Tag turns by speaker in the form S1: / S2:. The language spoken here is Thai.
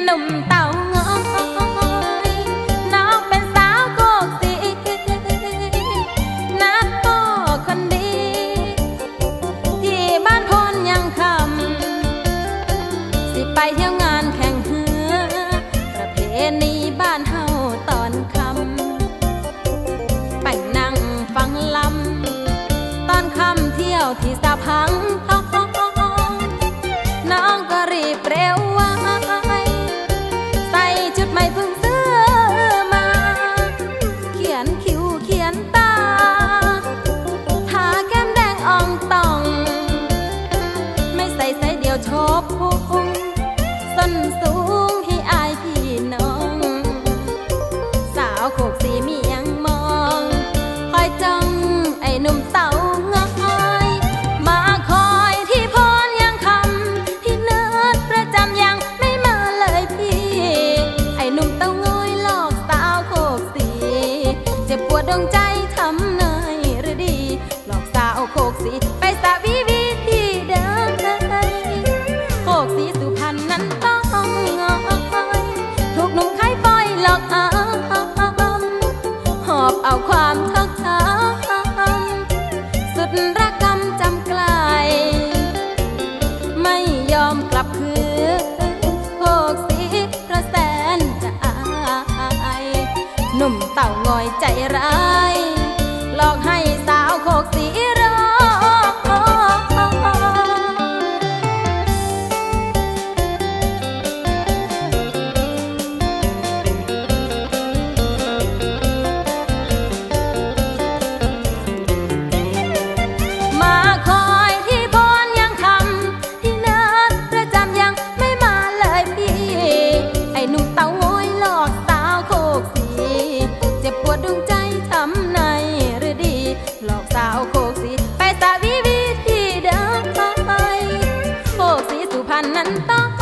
S1: หนุ่มเต่างอยน้องเป็นสาวโกกสีนักโตคนดีที่บ้านพนยังคำสิไปเที่ยวงานแข่งเหือประเพณีบ้านเฮาตอนคำไปนั่งฟังลำตอนคำเที่ยวที่สะพังน้องก็รีบเร็วไว้ใส่ชุดใหม่เพิ่งซื้อมาเขียนคิ้วเขียนตาทาแก้มแดงอ่องต่องไม่ใส่ไซส์เดียวชอบพุงส้นสูงให้อายพี่น้องสาวโคกสีมียังมองคอยจ้องไอ้หนุ่มเต่างอยมาคอยที่พรยังคำที่เนิร์ดประจำยังไม่มาเลยพี่ไอ้หนุ่มเต่างอยหลอกสาวโคกสีเจ็บปวดดวงใจทำเนยหรือดีหลอกสาวโคกสีไปสาวีวีที่เดิมโคกสีสุพรรณนั้นต้องงอยถูกหนุ่มขายปอยหลอกหอบเอาความทักช้ำสุดรักกำจำไกลไม่ยอมกลับคืนโคกสีพระแสนจะอายหนุ่มเต่างอยใจร้ายหลอกให้สาวโคกสีรอนั้นต้อง